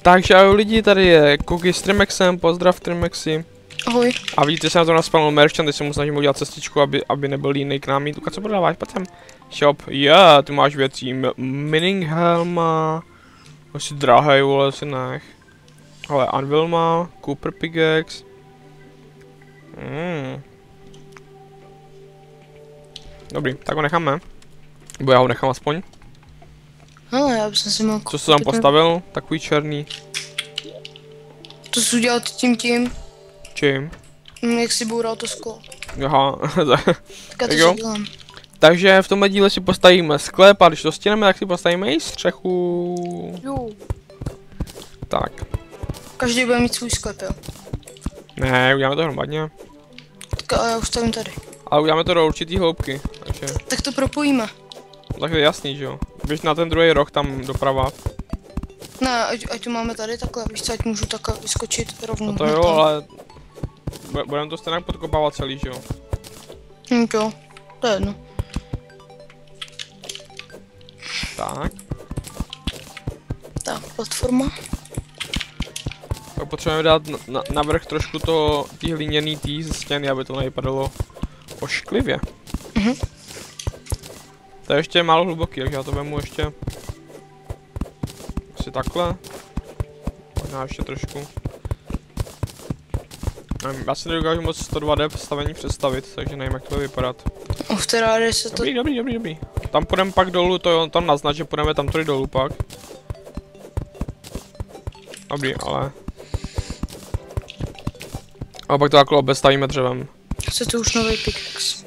Takže ahoj lidi, tady je Cookie s Trimexem, pozdrav Trimexi. Ahoj. A vidíte, se na to naspalnul merchant, teď se mu snažím udělat cestičku, aby nebyl línej k nám jít. Luka, co prodáváš? Pojď sem. Shop, tu máš věcí. Mining helma. Asi drahej, vole, asi nech. Ale Anvil má, Cooper pickaxe. Dobrý, tak ho necháme. Bo já ho nechám aspoň. Hele, já bych si mohl... Co jsi tam postavil? Takový černý. To jsi udělal tím? Čím? Jak jsi boural to sklo. Aha, Tak já to si dělám. Takže v tomhle díle si postavíme sklep a když to stěneme, tak si postavíme i střechu. Jo. Tak. Každý bude mít svůj sklep, jo? Ne, uděláme to hromadně. Tak já už stavím tady. Ale uděláme to do určitý hloubky, takže... Tak to propojíme. Tak je jasný, že jo. Běž na ten druhý roh tam doprava. Ne, ať to máme tady takhle, víš co, ať můžu takhle vyskočit rovnou. No to jo, ale... Budeme to stejně podkopávat celý, že jo. Jo, to je jedno. Tak. Tak, platforma. Tak potřebujeme dát navrch trošku tý hliněný tý ze stěny, aby to nevypadalo ošklivě. To je ještě málo hluboký, takže já to vemu ještě... Asi takhle. Možná ještě trošku. Já si nedokážu moc 102D stavení představit, takže nevím, jak to bude vypadat. V terárii se to... Dobrý. Tam půjdeme pak dolů, to tam naznač, že půjdeme tam tady dolů pak. Dobrý, ale... A pak to takhle obstavíme dřevem. Chce tu už nový pickaxe.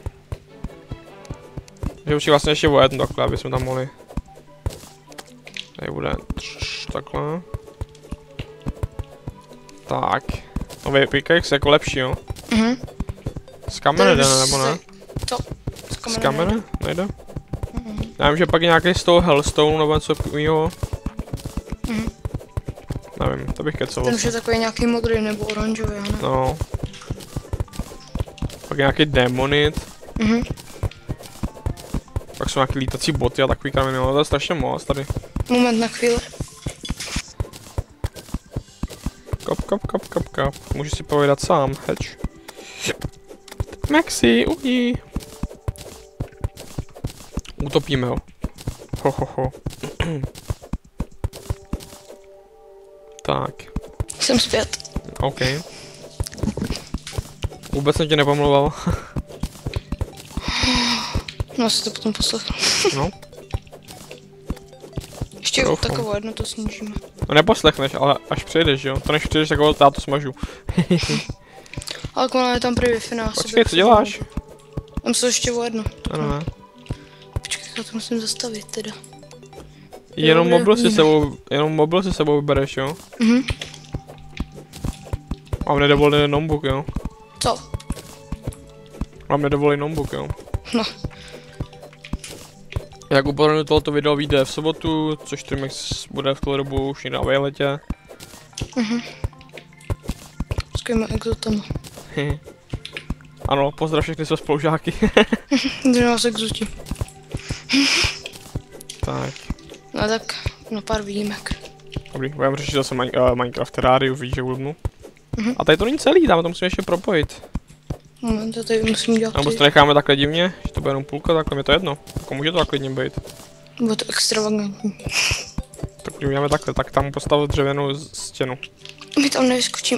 Že už vlastně ještě vojet takhle, aby jsme tam mohli. Tady bude takhle. Tak. Nový pickaxe jako lepší, jo? Z kamene jde, nebo ne? To. Z kamene? Nejde? Já vím, že pak je nějaký z toho hellstone nebo něco takového. Nevím, to bych kecal. Ten už je takový nějaký modrý nebo oranžový, ne? No. Pak je nějaký demonit. Pak jsou nějaký lítací boty a takový kameny, no to je strašně moc tady. Moment na chvíli. Kop. Můžu si povídat sám, heč. Maxi, ují. Utopíme ho. Ho. Tak. Jsem zpět. OK. Vůbec jsem tě nepomluval. No, si to potom poslechnu. No. Ještě takovou jedno to snížíme. No neposlechneš, ale až přijdeš, jo? To než přijdeš, tak ho já to smažu. Ale ono je tam prý Wi-Fi na sebe. Počkej, co děláš? Tam jsou ještě o jedno. Ano. Počkej, já to musím zastavit teda. Jenom mobil si sebou vybereš, jo? Mám nedovolený notebook, jo? Co? Mám nedovolený notebook, jo? No. Jak upozorňuji, tohoto video vyjde v sobotu, což Trimex bude v tuhle dobu už někde na vejletě. Počkejme exotama. Ano, pozdrav všechny své spolužáky. Jde nás exoti. Tak. No tak, no pár výjimek. Dobrý, budeme řešit zase Minecraft Terrariu, víš, že v A tady to není celý, tam to musíme ještě propojit. Moment, já tady musím dělat. A nebo to necháme takhle divně, že to bude jenom půlka, takhle mi to jedno. Jako může to takhle klidně být. Bude to extravagantní. Tak uděláme takhle, tak tam postavit dřevěnou stěnu. My tam nevyskočíme.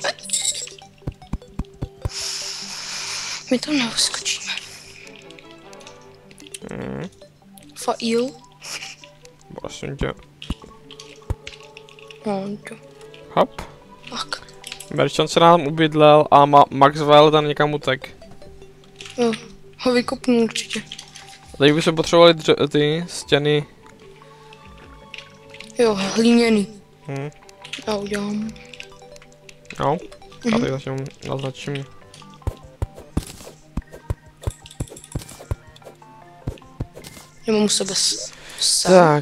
Fail. Prosím tě. No, to. Hop. Tak. Merchant se nám ubydlel a Maxwell ten někam utek. Jo, ho vykopnu určitě. A teď bychom potřebovali ty stěny. Jo, hlíněný. Já udělám. No. A teď začnu naznačím. Já mám u sebe Tak.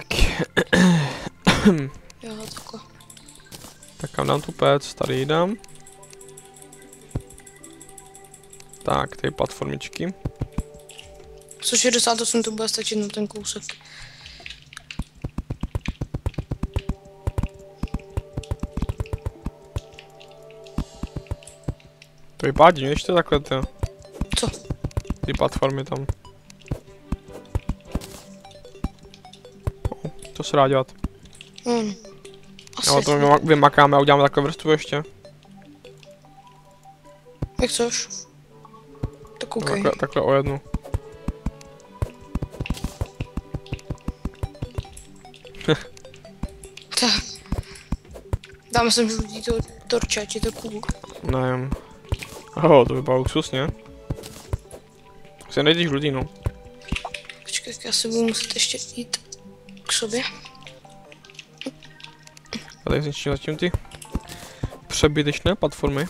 Jo, takhle. Tak kam dám tu pec, tady ji dám. Tak, ty platformičky. 168 to bude stačit na ten kousek. To vypadá divně, ještě takhle to. Co? Ty platformy tam. To se dá dělat. Asi. Jo, to vymakáme a uděláme takové vrstvu ještě. Jak chceš? Tak koukej. Takhle o jednu. Tak. Dáme sem žlutý torče, ať je to cool. Nevím. To vypadá luxusně. Se nejdřív žlutý, no. Počkej, já se budu muset ještě jít k sobě. A tady zničím zatím ty přebytečné platformy.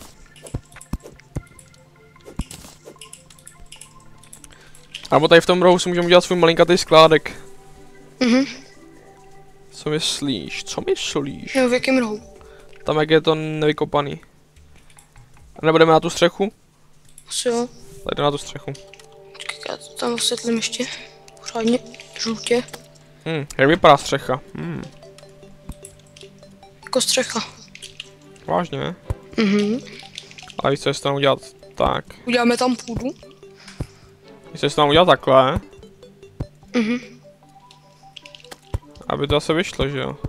Alebo tady v tom rohu si můžeme udělat svůj malinkatý skládek. Co myslíš? Co myslíš? Jo, v jakém rohu? Tam, jak je to nevykopaný. Nebo jdeme na tu střechu? Asi jo. Tady na tu střechu. Počkej, já to tam osvětlím ještě. Pořádně žlutě. Jak vypadá střecha? Jako střecha. Vážně, ne? Ale víš, co jestli tam udělat tak. Uděláme tam půdu. Jestli tam udělat takhle. Aby to zase vyšlo, že jo?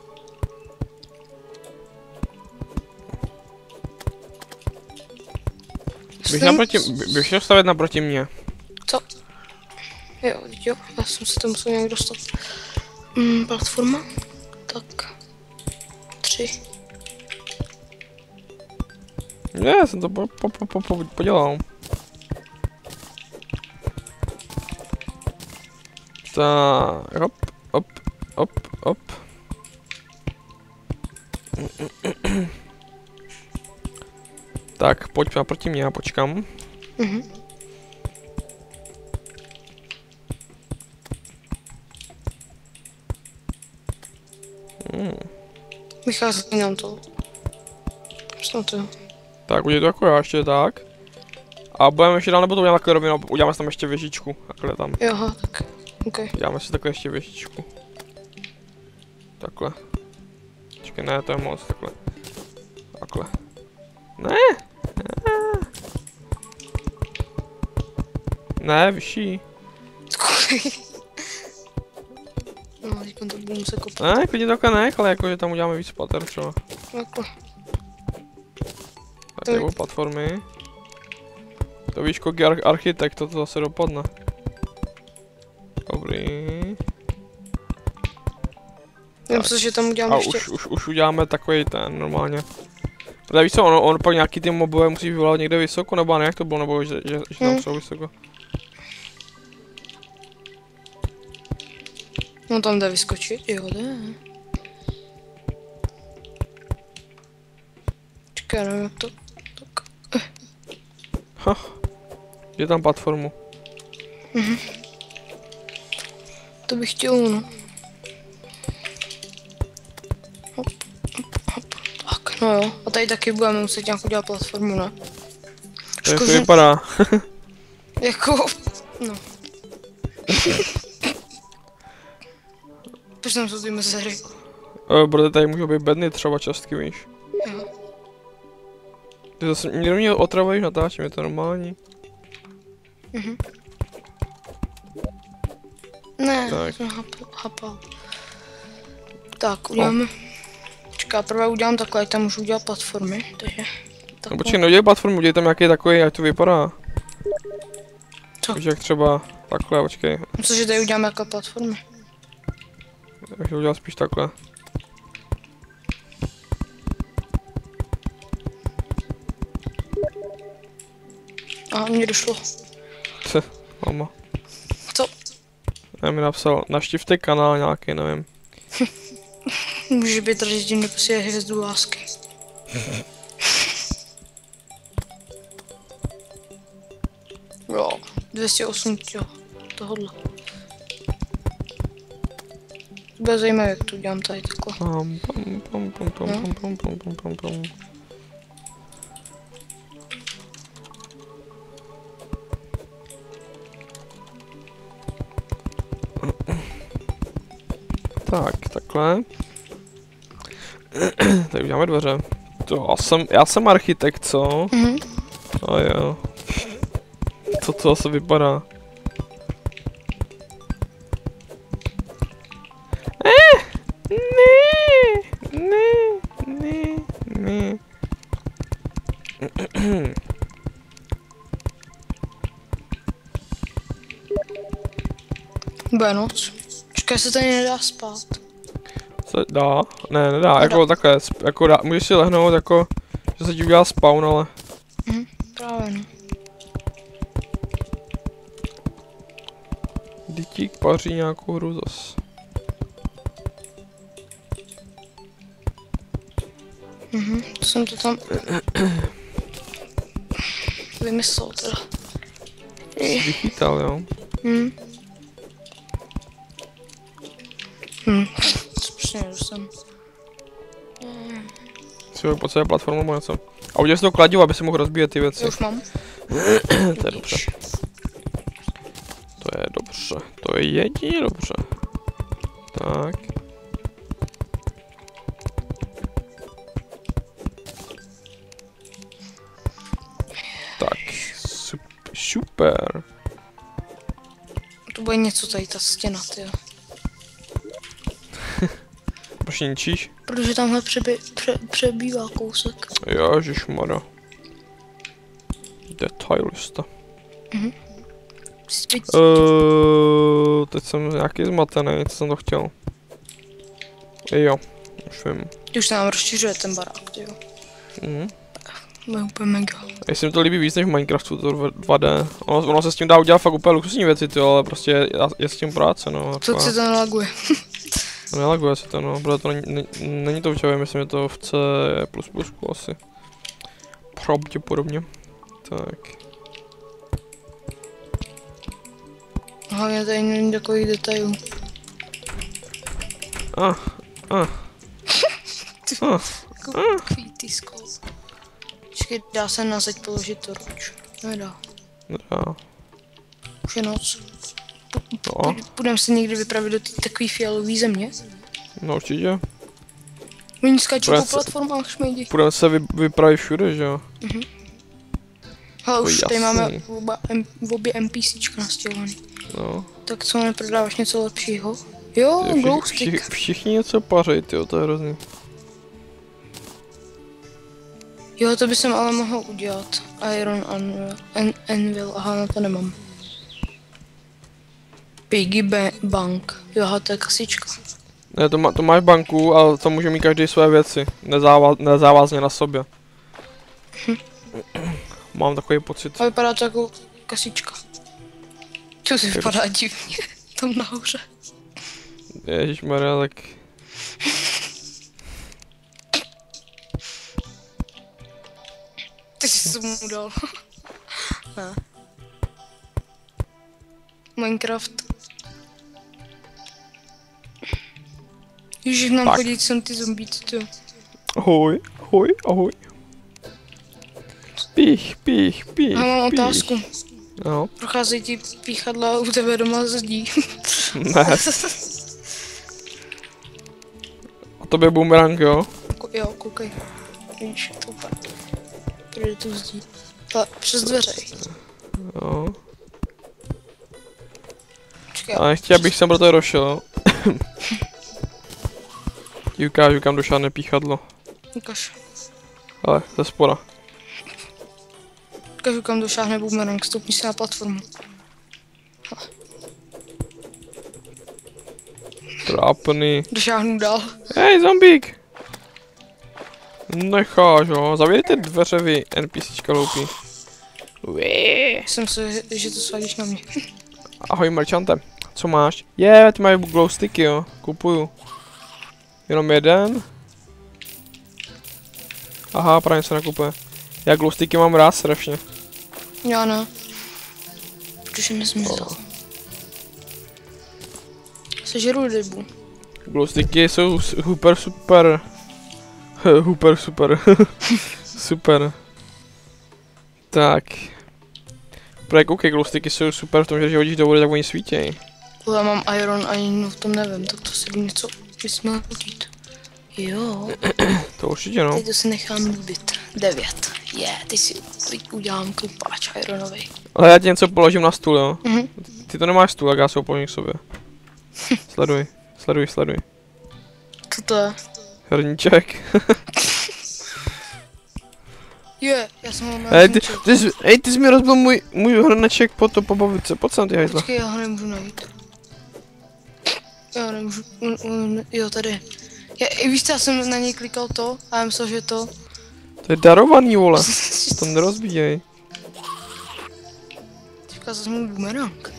Bych šel stavět naproti mě. Co? Jo, já jsem se tam musel nějak dostat. Platforma. Tak. 3. Ne, jsem to podělal. Tak, hop. Tak, pojď naproti mě, já počkám. Vychází nám to. Snad to. Tak, udělej to jako já, ještě tak. A budeme ještě dál, nebo to uděláme takhle rovinu, uděláme si tam ještě věžičku. Takhle tam. Jo, tak. Okay. Uděláme si takhle ještě věžičku. Takhle. Počkej, ne, to je moc, takhle. Takhle. Ne! Ne, vyšší. No, teď to budu muset kopat. Ne, klidně takhle nech, ale jakože tam uděláme víc pater třeba. Takhle. A ty platformy. To víš, kolik architekt, to zase dopadne. Dobrý. Já myslím, že tam uděláme ještě. Už uděláme takový ten normálně. Protože víš co, on pak nějaký ty mobové musí vyvolat někde vysoko, nebo ne, jak to bylo, nebo že tam jsou vysoko. No tam jde vyskočit, jo, jde. Čekaj, nevím jak to. Tak. Je tam platformu. To bych chtěl, no. Hop. Tak, no jo. A tady taky budeme muset nějak udělat platformu, ne? Jak to vypadá? Jako, no. Proč tam jsou ty mezery? Protože tady můžou být bedny třeba částky, víš? Jo. Ty zase mě otravuješ, natáčím, je to normální. Ne, tak. jsem hapal. Tak, uděláme. Počkej, prvé udělám takhle, tam můžu udělat platformy, takže. No počkej, neudělej platformu, udělej tam nějaký takový, jak to vypadá. Co? Takže jak třeba takhle, počkej. Myslím, že tady uděláme jako platformy. Já bych udělal spíš takhle. A mně došlo. Mama. Co? Já mi napsal, navštivte kanál nějaký, nevím. Může být tady, že neposílá hvězdu lásky. Jo, 208 jo, tohodle. To bude zajímavé, jak to udělám tady takhle. Tak, takhle. Tady uděláme dveře. To já jsem architekt, co? A jo. Co to asi vypadá? Ne. Bude noc. Čekaj, se tady nedá spát. Se dá? Ne, nedá, jako takhle, jako dá, můžeš si lehnout jako, že se ti udělá spawn, ale... Právě no. Dytík paří nějakou hru zas. To jsem to tam... vymyslel teda. Jsi vychytal, jo? Přesně, že jsem. Si ho po celé platformu nebo něco. A udělej si to kladivo, aby si mohl rozbíjet ty věci. Už mám. To je dobře. To je dobře. To je jedině dobře. Tak. Tak. Super. To bude něco tady, ta stěna, tyjo. Proč ničíš? Protože tamhle přebývá kousek. Ježišmarja. Detailista. Teď jsem nějaký zmatený, co jsem to chtěl. Jo, už vím. Ty už se nám rozšiřuje ten barák, tyjo. Bude úplně mega. A se mi to líbí víc než v Minecraftu, to 2D. Ono se s tím dá udělat fakt úplně luxusní věci, tyjo, ale prostě je s tím práce, no. Co si to nelaguje? Nelaguje se to, no, protože to není to v Javě, myslím, je to v C++ asi. Pravděpodobně. Tak. Hlavně tady není takových detailů. Takový skol. Počkej, dá se na zeď položit to ruč. Nedá. Nedá. Už je noc. No. Půjdeme se někdy vypravit do té takové fialové země? No určitě. Oni skáčou po platformách šmejdi. Půjdeme se vypravit všude, že jo? Ale už tady máme obě NPCčka nastěhovaný. No. Tak co, neprodáváš něco lepšího? Jo, glowstick. Všichni něco pařejí, tyjo, to je hrozný. Jo, to by jsem ale mohl udělat. Iron Anvil, aha, na to nemám. Piggy Bank, jo, to je kasička. Ne, to máš banku, ale to může mít každý své věci. Nezávazně na sobě. Mám takový pocit. A vypadá to jako kasička. To si vypadá divně, tam nahoře. Ježišmarja, tak... Ty jsi mu dal. Ne. Minecraft. Ježiš, nám chodí sem ty zombíci, ty. Ahoj, ahoj. Pích. Já mám otázku. No. Procházejí ti píchadla u tebe doma zdí. Ne. A to je boomerang, jo? Jo, koukej. Víš, to úplně. Kde tu zdí. Ale přes dveře. Jo. Počkej. A nechtěl, abych sem proto došel. Ti ukážu, kam došáhne píchadlo. Ukaž. Ale, ze spora. Ukažu, kam došáhne boomerang, stoupni se na platformu. Trápný. Došáhnu dál. Hej, zombík! Necháš, jo. Zavějte dveře vy, NPCčka loupí. Jsem se, že to sladíš na mě. Ahoj, merchante. Co máš? Ty máš glowsticky, jo. Kupuju. Jenom jeden. Aha, právě se nakupuje. Já glowsticky mám rád strašně. Já ne. Protože mi zmizel. Sežeru rybu. Glowsticky jsou super. Super. Tak. Právě koukej, glowsticky jsou super v tom, že když hodíš do vody, tak oni svítějí. Já mám iron a jinou v tom nevím, tak to se jdu něco vysměl hodit. Jo. To určitě no. Teď to si nechám líbit. 9. Ty si udělám krupáč ironový. Ale já ti něco položím na stůl, jo? Mhm. Ty to nemáš stůl, tak já se ho položím k sobě. Sleduj, sleduj, sleduj. Co to je? Hrníček. Já jsem ho měl Ty jsi mi rozbil můj hrneček po babice, pojď sem ty hajzla. Počkej, já ho nemůžu najít. Já ho nemůžu, jo tady. Víš co, já jsem na něj klikal to a já myslel, že to. To je darovaný, vole. To nerozbíjej. Říkal zase můj bumerang.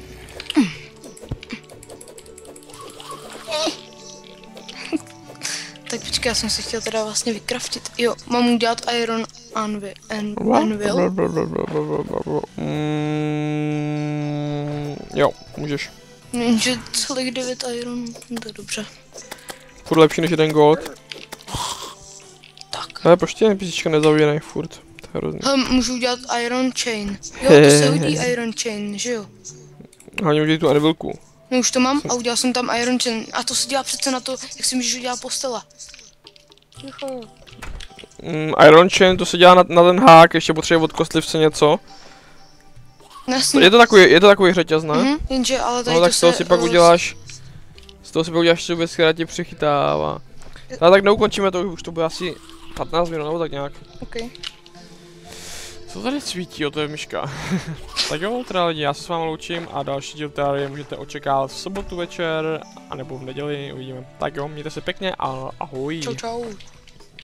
Tak počkej, já jsem si chtěl teda vlastně vykraftit. Jo, mám udělat Iron Anvil. Jo, můžeš. Jenže celých 9 Iron, to je dobře. Furt lepší než jeden gold. Tak. Ale proč ty písnička nezavírají furt? To je hrozný. Můžu udělat Iron Chain. Jo, to se hodí Iron Chain, že jo? Hlavně udělej tu anvilku. No už to mám a udělal jsem tam Iron Chain. A to se dělá přece na to, jak si můžeš udělat postela. Iron Chain, to se dělá na ten hák, ještě potřebuje od kostlivce něco. Jasně. Je to takový řetěz, ne? Jenže ale tady no, to tak z toho si pak uděláš, tu věc, která ti přichytává. Ale tak neukončíme to, už to bude asi 15 minut nebo tak nějak. Okay. Co tady svítí, to je myška. Tak jo, teda lidi, já se s vámi loučím a další díl teorie můžete očekávat v sobotu večer, anebo v neděli, uvidíme. Tak jo, mějte se pěkně a ahoj. Čau čau.